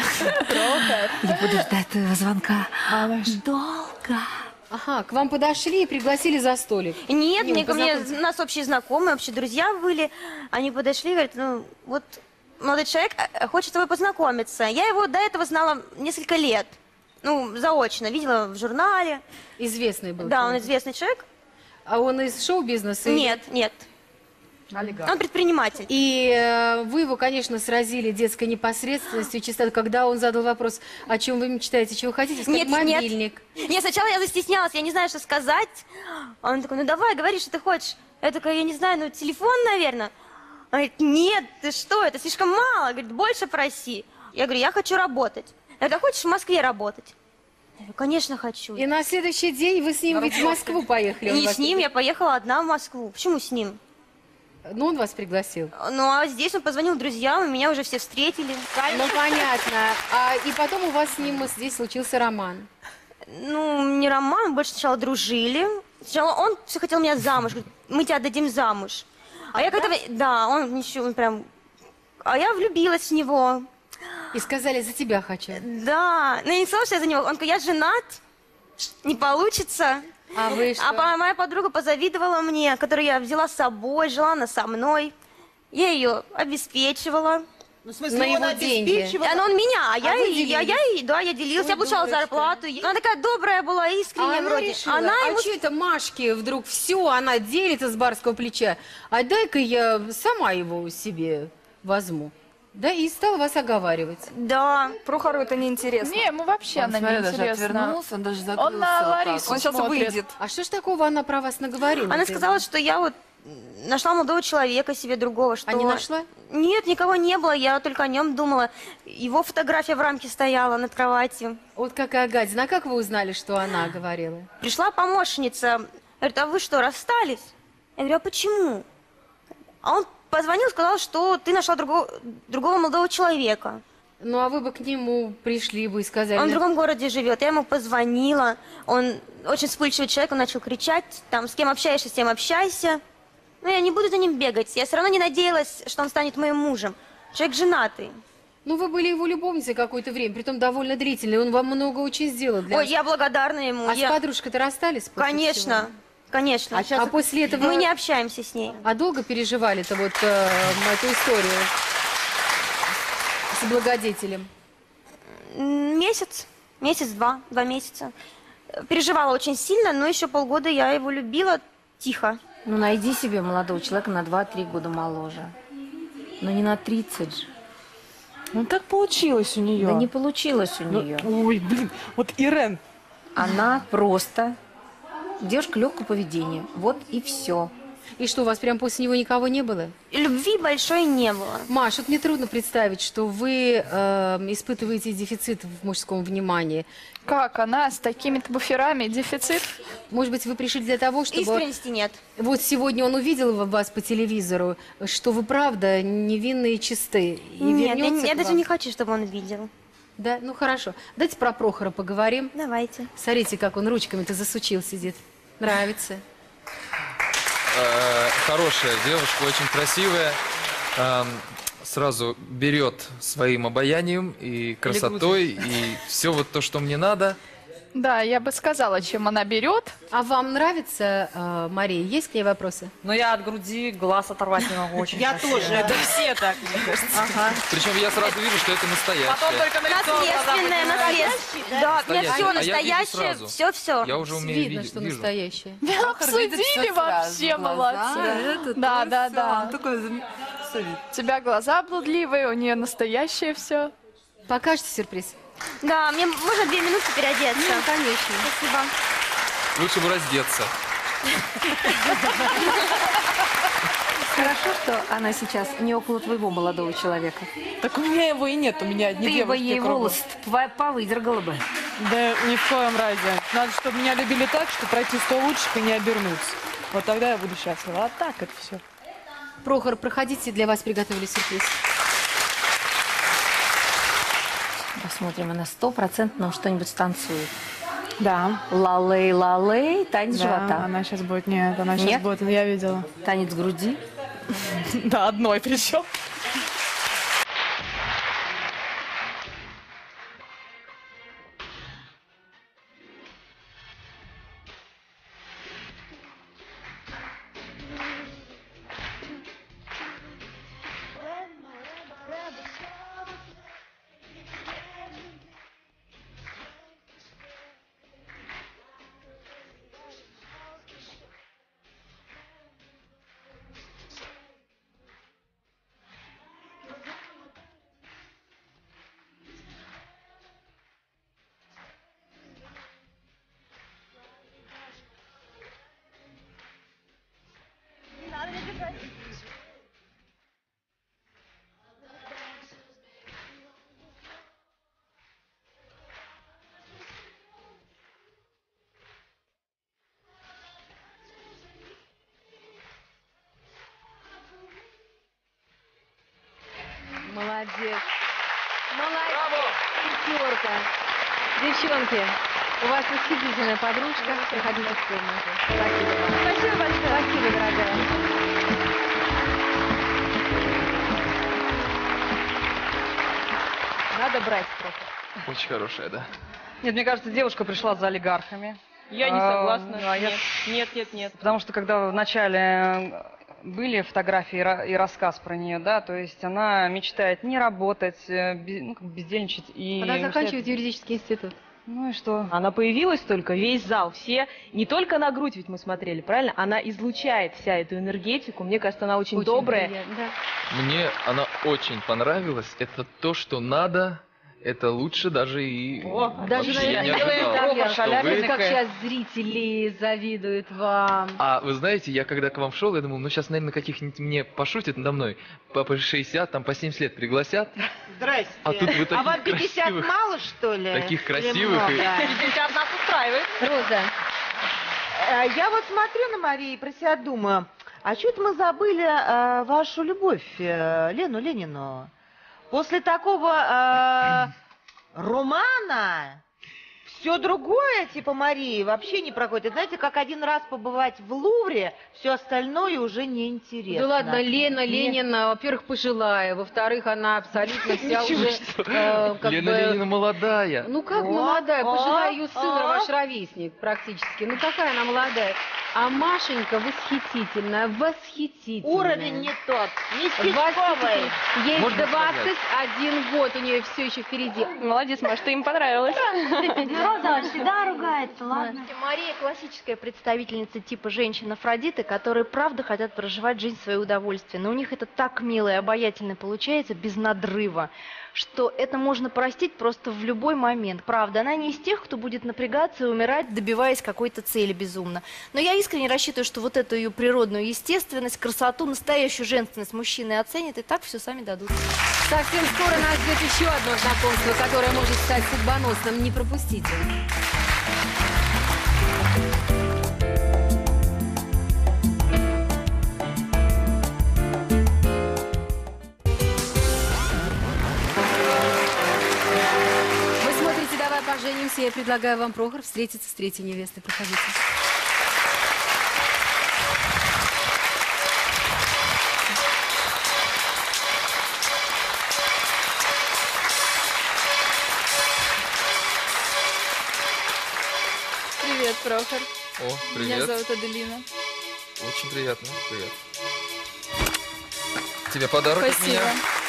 Я буду ждать твоего звонка. Малыш. Долго. Ага, к вам подошли и пригласили за столик. Нет, Не, мне, вы ко мне, познакомьтесь. у нас общие знакомые, общие друзья были. Они подошли и говорят, ну, вот молодой человек э, хочет с тобой познакомиться. Я его до этого знала несколько лет. Ну, заочно, видела в журнале. Известный был. Да, он человек. известный человек. А он из шоу-бизнеса? или- Нет, нет. Олигарх. Он предприниматель. И э, вы его, конечно, сразили детской непосредственностью, чистотой, когда он задал вопрос, о чем вы мечтаете, чего хотите, сказать, Нет, мобильник. нет. Нет, сначала я застеснялась, я не знаю, что сказать. Он такой, ну давай, говори, что ты хочешь. Я такая, я не знаю, ну телефон, наверное. Он говорит, нет, ты что, это слишком мало, говорит, больше проси. Я говорю, я хочу работать. Я говорю, а хочешь в Москве работать? Я говорю, конечно, хочу. И на следующий день вы с ним ведь в Москву поехали. Он Не вас- с ним, я поехала одна в Москву. Почему с ним? Ну, он вас пригласил. Ну, а здесь он позвонил друзьям, и меня уже все встретили. Ну, понятно. А, и потом у вас с ним здесь случился роман. Ну, не роман, мы больше сначала дружили. Сначала он все хотел меня замуж, говорит, мы тебя дадим замуж. А, я как-то, да, он ничего, он прям... А я влюбилась в него. И сказали, за тебя хочу. Да, но я не сказала, что я за него. Он говорит, я женат, не получится. А вы что? А по- моя подруга позавидовала мне, которую я взяла с собой, жила она со мной. Я ее обеспечивала. Ну, в смысле, На он его деньги. обеспечивал? А, ну, он меня, а, я, вы и- я, я, делились? и- да, я делилась, Ой, я получала дурочка. зарплату. Она такая добрая была, А искренняя она вроде. решила, Она а ему... что это Машке вдруг все, она делится с барского плеча, а дай-ка я сама его себе возьму. Да, и стала вас оговаривать. Да. Прохору это неинтересно. Не, ему вообще Он, она смотри, не даже интересна. отвернулся, он даже закрылся. Он на вот так Ларису вот. Он сейчас смотрит. выйдет. А что ж такого она про вас наговорила? Она сказала, что я вот нашла молодого человека себе другого, что... А не нашла? Нет, никого не было, я только о нем думала. Его фотография в рамке стояла над кроватью. Вот какая гадина. А как вы узнали, что она говорила? Пришла помощница, говорит, а вы что, расстались? Я говорю, а почему? А он позвонил, сказал, что ты нашла другого, другого молодого человека. Ну, а вы бы к нему пришли бы и сказали... Он в другом городе живет. Я ему позвонила. Он очень вспыльчивый человек, он начал кричать, там, с кем общаешься, с тем общайся. Но я не буду за ним бегать. Я все равно не надеялась, что он станет моим мужем. Человек женатый. Ну, вы были его любовницей какое-то время, притом довольно длительное. Он вам много очень сделал. Для... Ой, я благодарна ему. А я... с подружкой-то расстались после Конечно, всего? конечно. А, а после этого... Мы не общаемся с ней. А долго переживали-то вот э, эту историю с благодетелем? М, Месяц. Месяц-два. Два месяца. Переживала очень сильно, но еще полгода я его любила тихо. Ну, найди себе молодого человека на два-три года моложе. Но не на тридцать же. Ну, так получилось у нее. Да не получилось у Ну, нее. ой, блин, вот Ирен. Она просто девушка легкого поведения. Вот и все. И что, у вас прям после него никого не было? Любви большой не было. Маш, вот мне трудно представить, что вы э, испытываете дефицит в мужском внимании. Как она с такими-то буферами? Дефицит? Может быть, вы пришли для того, чтобы... Искренности нет. Вот сегодня он увидел вас по телевизору, что вы правда невинные и чисты. И Нет, я, вернется я к даже вам. не хочу, чтобы он видел. Да, ну хорошо. Давайте про Прохора поговорим. Давайте. Смотрите, как он ручками-то засучил сидит. Нравится. Э, Хорошая девушка, очень красивая. Эм, Сразу берет своим обаянием и красотой, и все вот то, что мне надо. Да, я бы сказала, чем она берет. А вам нравится, э, Мария? Есть к ней вопросы? Но я от груди глаз оторвать не могу. Очень Я красиво. тоже. Это все так, мне кажется. Ага. Причем я сразу вижу, что это настоящее. Потом только на лицо глаза Наследственное, поднимаются. наследственное. Да, у меня Настоящее. все А я вижу настоящее, сразу. все-все. Я уже умею Видно, видеть. что вижу. настоящее. Обсудили вообще, молодцы. Да, да, да. У тебя глаза блудливые, у нее настоящее все. Покажете сюрприз? Да, мне можно две минутки переодеться. Ну, конечно. Спасибо. Лучше бы раздеться. Хорошо, что она сейчас не около твоего молодого человека. Так у меня его и нет, у меня одни Ты бы девушки ей кругом. волос повыдергала бы. Да ни в коем разе. Надо, чтобы меня любили так, что пройти сто лучших и не обернуться. Вот тогда я буду счастлива. А так это все. Прохор, проходите, для вас приготовили сюрприз. Посмотрим, она стопроцентно что-нибудь станцует. Да. Лалей, лалей, танец Да, живота. она сейчас будет, нет, она сейчас Нет? будет, я видела. Танец груди. Да, одной причем. пятерка. Девчонки, у вас восхитительная подружка. Проходите в комнату. Спасибо вам. Спасибо большое. Спасибо, дорогая. Надо брать просто. Очень хорошая, да. Нет, мне кажется, девушка пришла за олигархами. Я не А, согласна. а я- Нет, нет, нет, нет. Потому что когда вначале были фотографии и ра- и рассказ про нее, да, то есть она мечтает не работать, э, бе- ну, как бы бездельничать и... Она мечтает- заканчивает юридический институт. Ну и что? Она появилась только, весь зал, все, не только на грудь ведь мы смотрели, правильно? Она излучает вся эту энергетику, мне кажется, она очень, добрая. приятно, да. Мне она очень понравилась. Это то, что надо. Это лучше даже и Даже, вообще не наверное, ожидал, представляю, что вы- как сейчас зрители завидуют вам. А вы знаете, я когда к вам шел, я думал, ну сейчас, наверное, каких-нибудь мне пошутят надо мной. По по шестьдесят, там по семьдесят лет пригласят. Здрасте. А тут вы А таких вам пятьдесят красивых. мало, что ли? Таких Или красивых и- много? пятьдесят нас устраивает. Роза. Э, Я вот смотрю на Марию и про себя думаю, а что-то мы забыли э, вашу любовь, э, Лену Ленину. После такого э, романа все другое, типа Марии, вообще не проходит. Это, знаете, как один раз побывать в Лувре, все остальное уже неинтересно. Да ладно, Лена Мне- Ленина, во-первых, пожилая, во-вторых, она абсолютно вся Ничего, уже что э, как Лена бы... Ленина молодая. Ну как О, молодая, о, пожилая, ее сын, о. ваш ровесник практически. Ну какая она молодая. А Машенька восхитительная, восхитительная. Уровень не тот, не Восхитительная. спичковый. Ей Можно двадцать один год, у нее все еще впереди. Молодец, Маш, ты им понравилась. Роза всегда ругается, ладно. Мария классическая представительница типа женщин Афродиты, которые правда хотят проживать жизнь в свое удовольствие. Но у них это так мило и обаятельно получается, без надрыва, что это можно простить просто в любой момент. Правда, она не из тех, кто будет напрягаться и умирать, добиваясь какой-то цели безумно. Но я искренне рассчитываю, что вот эту ее природную естественность, красоту, настоящую женственность мужчины оценят, и так все сами дадут. Совсем скоро нас ждет еще одно знакомство, которое может стать судьбоносным. Не пропустите. Вы смотрите «Давай поженимся». Я предлагаю вам, Прохор, встретиться с третьей невестой. Проходите. Привет, Прохор. О, Меня привет. зовут Аделина. Очень приятно. Привет. Тебе подарок от Спасибо. меня.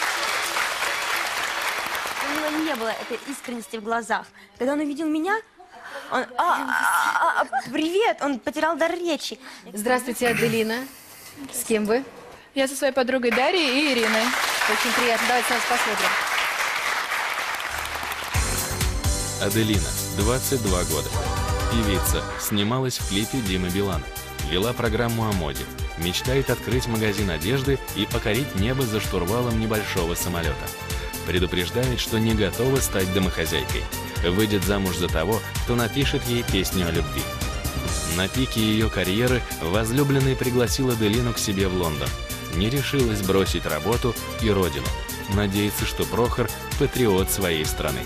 У него не было этой искренности в глазах. Когда он увидел меня, он, а, а, а, а, привет, он потерял дар речи. Здравствуйте, Аделина. С кем вы? Я со своей подругой Дарьей и Ириной. Очень приятно. Давайте сразу посмотрим. Аделина, двадцать два года. Певица, снималась в клипе Димы Билана. Вела программу о моде. Мечтает открыть магазин одежды и покорить небо за штурвалом небольшого самолета. Предупреждает, что не готова стать домохозяйкой. Выйдет замуж за того, кто напишет ей песню о любви. На пике ее карьеры возлюбленный пригласил Аделину к себе в Лондон. Не решилась бросить работу и родину. Надеется, что Прохор – патриот своей страны.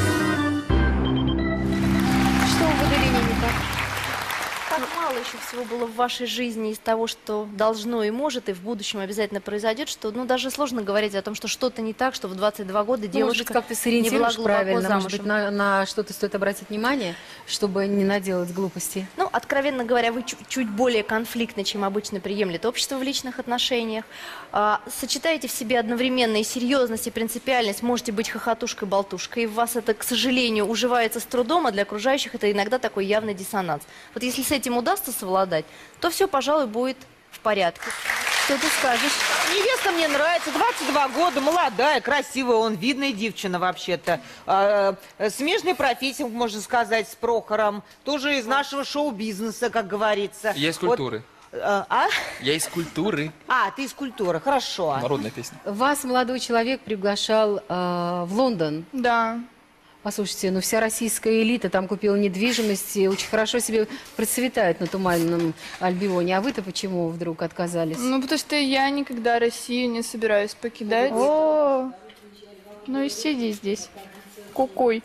Что в Аделине не так? Так мало еще всего было в вашей жизни из того, что должно и может, и в будущем обязательно произойдет, что ну, даже сложно говорить о том, что что-то не так, что в двадцать два года Ну, может девушка быть, как ты не была сориентируешь глубоко правильно, может быть, замужем. на, на что-то стоит обратить внимание, чтобы не наделать глупостей. Ну, откровенно говоря, вы чу- чуть более конфликтны, чем обычно приемлет общество в личных отношениях. А, сочетаете в себе одновременно и серьезность, и принципиальность, можете быть хохотушкой-болтушкой, и в вас это, к сожалению, уживается с трудом, а для окружающих это иногда такой явный диссонанс. Вот если с этим удастся совладать, то все, пожалуй, будет в порядке. Что ты скажешь? Невеста мне нравится, двадцать два года, молодая, красивая, он видная девчина вообще-то. А, э, смежная профессия, можно сказать, с Прохором. Тоже из нашего шоу-бизнеса, как говорится. Я из Вот, культуры. э, а? Я из культуры. А, ты из культуры, хорошо. Народная песня. Вас молодой человек приглашал э, в Лондон. Да. Послушайте, ну вся российская элита там купила недвижимость и очень хорошо себе процветает на Туманном Альбионе. А вы-то почему вдруг отказались? Ну, потому что я никогда Россию не собираюсь покидать. О. Ну и сиди здесь. кукуй.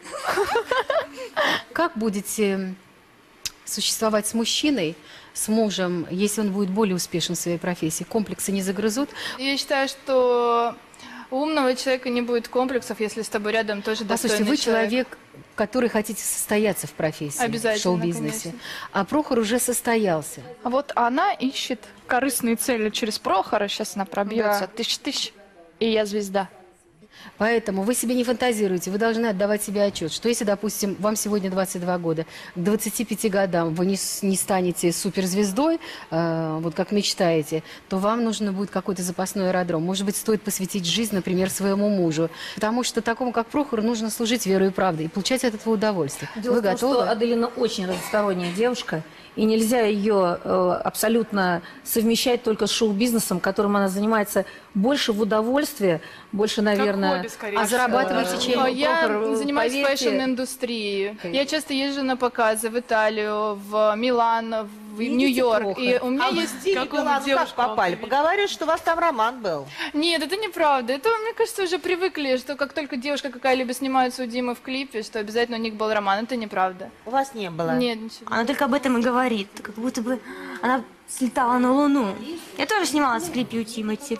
Как будете существовать с мужчиной, с мужем, если он будет более успешен в своей профессии? Комплексы не загрызут? Я считаю, что у умного человека не будет комплексов, если с тобой рядом тоже достойный Послушайте, вы человек. человек, который хотите состояться в профессии, Обязательно, в шоу-бизнесе. конечно. А Прохор уже состоялся. А вот она ищет корыстные цели через Прохора, сейчас она пробьется, Да. тысяч-тысяч, и я звезда. Поэтому вы себе не фантазируете, вы должны отдавать себе отчет, что если, допустим, вам сегодня двадцать два года, к двадцати пяти годам вы не, с- не станете суперзвездой, э, вот как мечтаете, то вам нужно будет какой-то запасной аэродром. Может быть, стоит посвятить жизнь, например, своему мужу. Потому что такому, как Прохор, нужно служить верой и правдой и получать от этого удовольствие. Дело вы в том, готовы? что Аделина очень разносторонняя девушка, и нельзя ее э, абсолютно совмещать только с шоу-бизнесом, которым она занимается больше в удовольствие, больше, наверное... хобби, скорее А зарабатываете чем? О, Я Прохор, занимаюсь поверьте, фэшн-индустрией. Я часто езжу на показы в Италию, в Милан, в Видите, Нью-Йорк. И Прохор? у меня А есть... в Дивик Голланду как попали? Поговаривают, что у вас там роман был. Нет, это неправда. Это, мне кажется, уже привыкли, что как только девушка какая-либо снимается у Димы в клипе, что обязательно у них был роман. Это неправда. У вас не было? Нет, ничего. Она только об этом и говорит, как будто бы она слетала на Луну. Я тоже снималась в клипе у Тимати.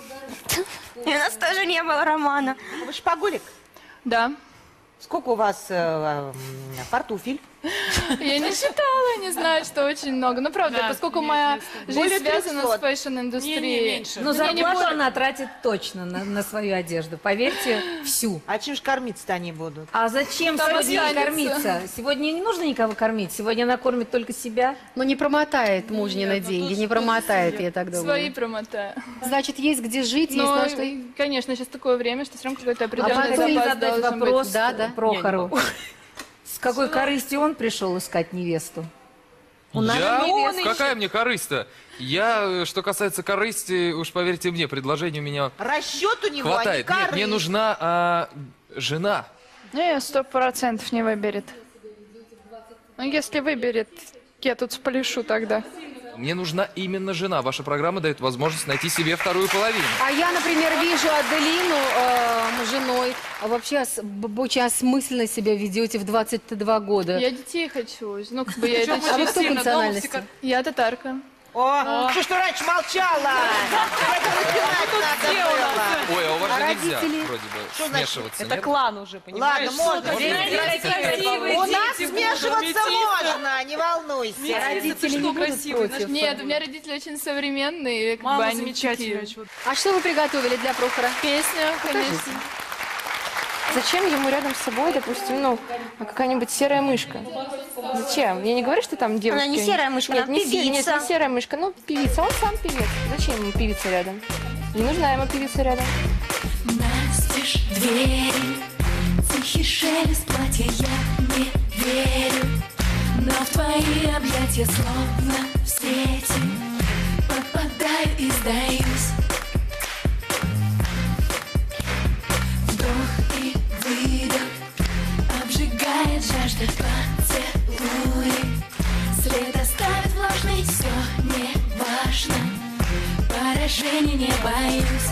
И у нас тоже не было романа. Вы шпагулик? Да. Сколько у вас э, э, портуфель? Я не считала, не знаю, что очень много. Но правда, Да, поскольку моя жизнь Более связана трехсот. с фэшн-индустрией. Не, не меньше. Но Ну, я не зарплату более- она тратит точно на, на свою одежду, поверьте, всю. А чем же кормиться-то они будут? А зачем Там сегодня ей останется. кормиться? Сегодня не нужно никого кормить, сегодня она кормит только себя. Но не промотает мужнина деньги, не промотает, я так думаю. Свои промотаю. Значит, есть где жить, есть Но, на что... конечно, сейчас такое время, что все равно какой-то А определенный могу ли запас задать должен вопрос быть. Да, да. Прохору? С какой корыстью он пришел искать невесту? Он Я? надо невесту. Какая мне корысть-то? Я, э, что касается корысти, уж поверьте мне, предложений у меня Расчет у него, хватает. а не Нет, мне корысть. нужна а, жена. Не, сто процентов не выберет. Ну, если выберет, я тут спляшу тогда. Мне нужна именно жена. Ваша программа дает возможность найти себе вторую половину. А я, например, вижу Аделину э, женой, а вообще ос- б- очень осмысленно себя ведете в двадцать два года. Я детей хочу. Ну, как бы я это А вы кто по национальности? Я татарка. О, что ж ты раньше молчала? Это начинать надо было. Ой, а у вас А же нельзя, родители? вроде бы, Что значит? смешиваться, Это нет? клан уже, понимаешь? Ладно, можно. Можно Здесь У нас смешиваться можно, не волнуйся. Родители не будут против? Нет, у меня родители очень современные. Как бы Мама они замечательная. такие. А что вы приготовили для Прохора? Песня, конечно. Зачем ему рядом с собой, допустим, ну, какая-нибудь серая мышка? Зачем? Я не говорю, что там девушки... Она не серая мышка, Нет, она не се- певица. Нет, не серая мышка, ну, певица. Он сам певец. Зачем ему певица рядом? Не нужна ему певица рядом. Настежь двери, тихий шелест платья, я не верю. Но в твои объятия словно в сети попадаю и сдаюсь. Вдох и выдох обжигает жажда поцелуи. След оставит влажный, все не важно. Поражения не боюсь.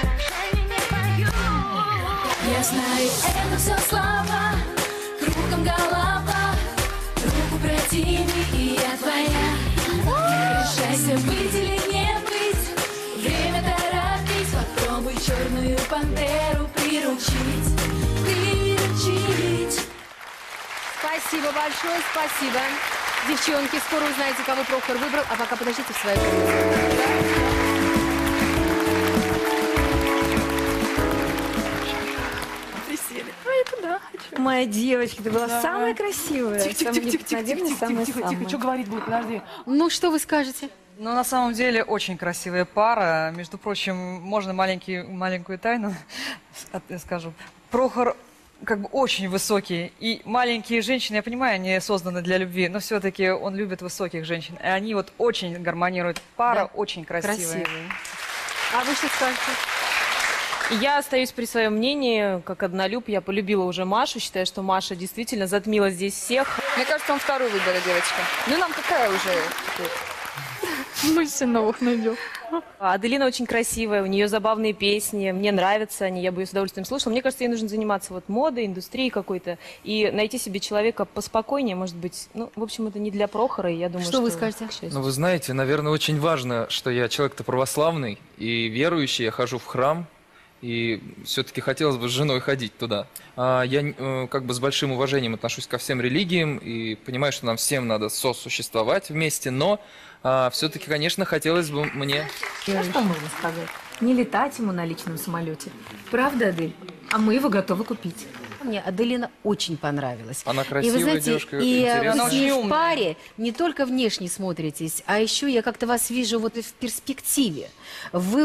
Я знаю, это все слова, кругом голова. Руку протяни, и я твоя. Решайся, быть или не быть. Время торопить, попробуй черную пантеру приручить. Приручить. Спасибо большое, спасибо. Девчонки, скоро узнаете, кого Прохор выбрал, а пока подождите в своей комнате. Присели. А я туда хочу. Моя девочка, ты была Да. самая красивая, самая необыкновенная, самая самая. Что говорить будет, подожди. Ну, что вы скажете? Ну, на самом деле, очень красивая пара. Между прочим, можно маленький, маленькую тайну от- скажу. Прохор как бы очень высокий. И маленькие женщины, я понимаю, они созданы для любви, но все-таки он любит высоких женщин. И они вот очень гармонируют. Пара Да. очень красивая. Красивые. А вы что скажете? Я остаюсь при своем мнении, как однолюб. Я полюбила уже Машу, считаю, что Маша действительно затмила здесь всех. Мне кажется, он второй выберет, девочка. Ну, нам какая уже? Мы все новых найдем. Аделина очень красивая, у нее забавные песни, мне нравятся они, я бы ее с удовольствием слушала. Мне кажется, ей нужно заниматься вот модой, индустрией какой-то и найти себе человека поспокойнее, может быть. Ну, в общем, это не для Прохора, и я думаю, что... Что вы скажете? Ну, вы знаете, наверное, очень важно, что я человек-то православный и верующий, я хожу в храм, и все-таки хотелось бы с женой ходить туда. А я э, как бы с большим уважением отношусь ко всем религиям и понимаю, что нам всем надо сосуществовать вместе, но а, все-таки, конечно, хотелось бы мне... А что можно сказать? Не летать ему на личном самолете. Правда, Адель? А мы его готовы купить. Мне Аделина очень понравилась. Она красивая и вы знаете, девушка, и интересная. вы с ней в паре не только внешне смотритесь, а еще я как-то вас вижу вот и в перспективе. Вы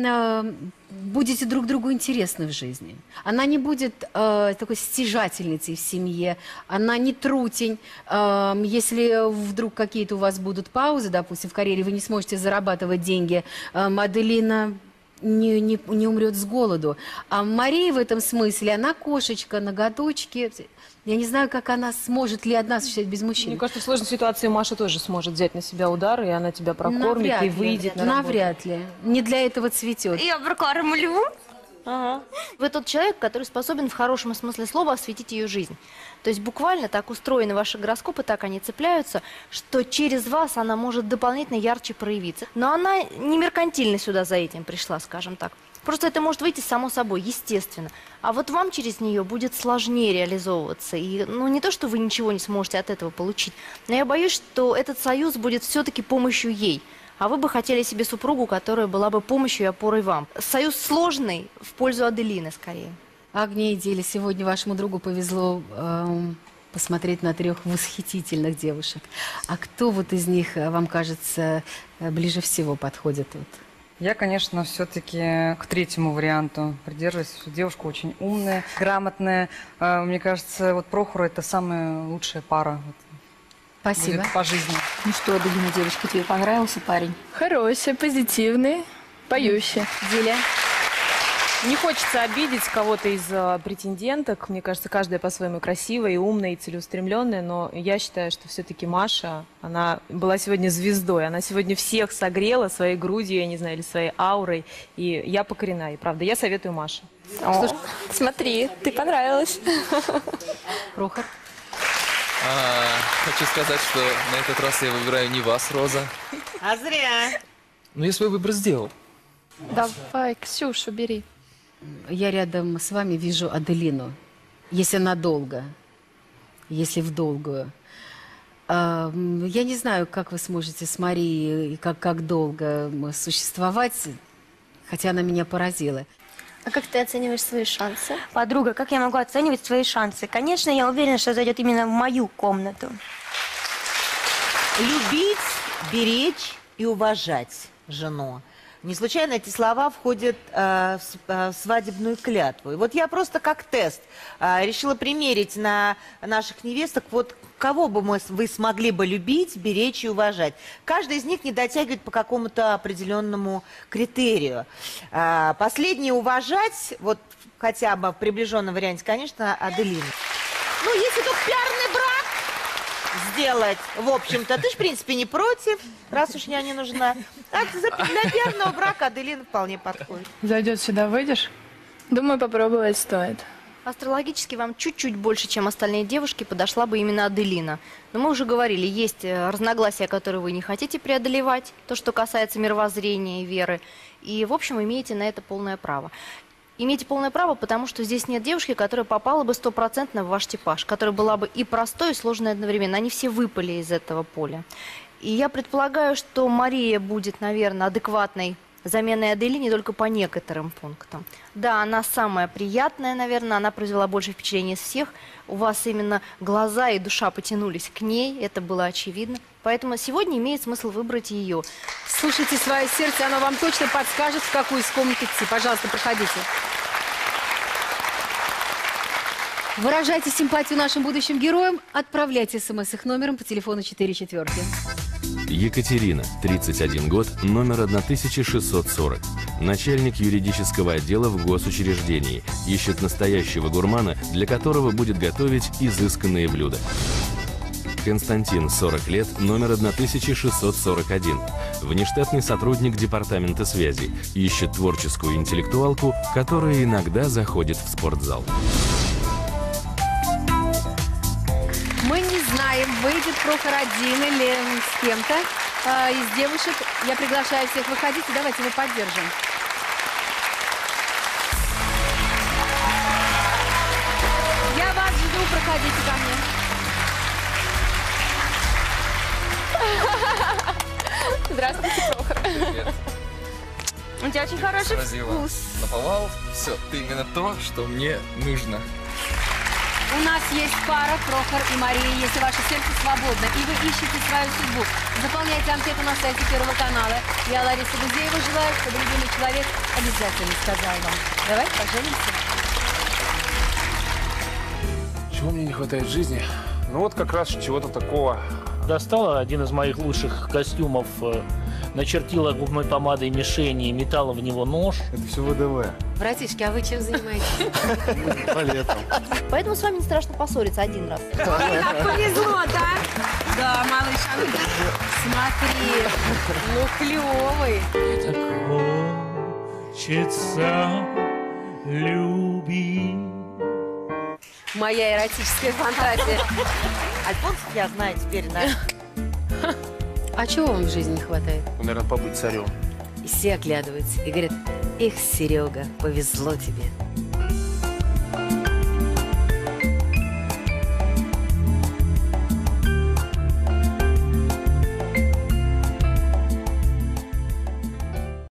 э, будете друг другу интересны в жизни. Она не будет э, такой стяжательницей в семье, она не трутень. Э, если вдруг какие-то у вас будут паузы, допустим, в карьере, вы не сможете зарабатывать деньги, э, Аделина... Не, не, не умрет с голоду. А Мария в этом смысле, она кошечка, ноготочки. Я не знаю, как она сможет ли одна существовать без мужчин. Мне кажется, в сложной ситуации Маша тоже сможет взять на себя удар, и она тебя прокормит Навряд и ли, выйдет на работу. Навряд ли. Не для этого цветет. Я прокормлю. Ага. Вы тот человек, который способен в хорошем смысле слова осветить ее жизнь. То есть буквально так устроены ваши гороскопы, так они цепляются, что через вас она может дополнительно ярче проявиться. Но она не меркантильно сюда за этим пришла, скажем так. Просто это может выйти само собой, естественно. А вот вам через нее будет сложнее реализовываться. И, ну, не то, что вы ничего не сможете от этого получить, но я боюсь, что этот союз будет все-таки помощью ей. А вы бы хотели себе супругу, которая была бы помощью и опорой вам. Союз сложный в пользу Аделины, скорее. Агния и Диля, сегодня вашему другу повезло э, посмотреть на трех восхитительных девушек. А кто вот из них, вам кажется, ближе всего подходит? Вот? Я, конечно, все-таки к третьему варианту придерживаюсь. Девушка очень умная, грамотная. Мне кажется, вот Прохору это самая лучшая пара. Спасибо. Будет по жизни. Ну что, Аделина, девушка, тебе понравился парень? Хороший, позитивный, поющий. Диля? Не хочется обидеть кого-то из uh, претенденток. Мне кажется, каждая по-своему красивая, и умная, и целеустремленная. Но я считаю, что все-таки Маша, она была сегодня звездой. Она сегодня всех согрела своей грудью, я не знаю, или своей аурой. И я покорена. И правда, я советую Маше. О, смотри, ты понравилась. Прохор? А, хочу сказать, что на этот раз я выбираю не вас, Роза. А зря. Ну, я свой выбор сделал. Давай, Ксюшу, бери. Я рядом с вами вижу Аделину, если надолго, если в долгую. А, я не знаю, как вы сможете с Марией, как, как долго существовать, хотя она меня поразила. А как ты оцениваешь свои шансы? Подруга, как я могу оценивать свои шансы? Конечно, я уверена, что зайдет именно в мою комнату. Любить, беречь и уважать жену. Не случайно эти слова входят э, в, э, в свадебную клятву. И вот я просто как тест э, решила примерить на наших невесток, вот кого бы мы, вы смогли бы любить, беречь и уважать. Каждый из них не дотягивает по какому-то определенному критерию. Э, последнее уважать, вот хотя бы в приближенном варианте, конечно, Аделина. Ну, если тут пиарный брак сделать, в общем-то, ты ж, в принципе, не против, раз уж я не нужна. Так, для пиарного брака Аделина вполне подходит. Зайдет сюда, выйдешь? Думаю, попробовать стоит. Астрологически вам чуть-чуть больше, чем остальные девушки, подошла бы именно Аделина. Но мы уже говорили, есть разногласия, которые вы не хотите преодолевать, то, что касается мировоззрения и веры. И, в общем, имеете на это полное право. Имеете полное право, потому что здесь нет девушки, которая попала бы стопроцентно в ваш типаж, которая была бы и простой, и сложной одновременно. Они все выпали из этого поля. И я предполагаю, что Мария будет, наверное, адекватной заменой Аделине только по некоторым пунктам. Да, она самая приятная, наверное, она произвела больше впечатления из всех. У вас именно глаза и душа потянулись к ней, это было очевидно. Поэтому сегодня имеет смысл выбрать ее. Слушайте свое сердце, оно вам точно подскажет, в какую из комнат идти. Пожалуйста, проходите. Выражайте симпатию нашим будущим героям. Отправляйте смс их номером по телефону четыре четверки. Екатерина, тридцать один год, номер тысяча шестьсот сорок. Начальник юридического отдела в госучреждении. Ищет настоящего гурмана, для которого будет готовить изысканные блюда. Константин, сорок лет, номер тысяча шестьсот сорок один. Внештатный сотрудник департамента связи. Ищет творческую интеллектуалку, которая иногда заходит в спортзал. Мы не знаем, выйдет Прохор один или с кем-то э, из девушек. Я приглашаю всех выходить, и давайте его поддержим. Я вас жду, проходите ко мне. Здравствуйте, Прохор. Привет. У тебя очень хороший Сразила. вкус. Наповал. Все, ты именно то, что мне нужно. У нас есть пара, Прохор и Мария. Если ваше сердце свободно и вы ищете свою судьбу, заполняйте анкету на сайте Первого канала. Я, Лариса Гузеева, желаю, чтобы любимый человек обязательно сказал вам: давай поженимся. Чего мне не хватает в жизни? Ну вот как раз чего-то такого. Достала один из моих лучших костюмов, э, начертила губной помадой мишени и метала в него нож. Это все ВДВ. Братишки, а вы чем занимаетесь? Балетом. Поэтому с вами не страшно поссориться один раз. Ой, как повезло, да? Да, малыш, смотри, ну клевый. Хочется любить. Моя эротическая фантазия. Альфонс, я знаю теперь, да. А чего вам в жизни не хватает? Наверное, побыть царем. И все оглядываются и говорят: эх, Серега, повезло тебе.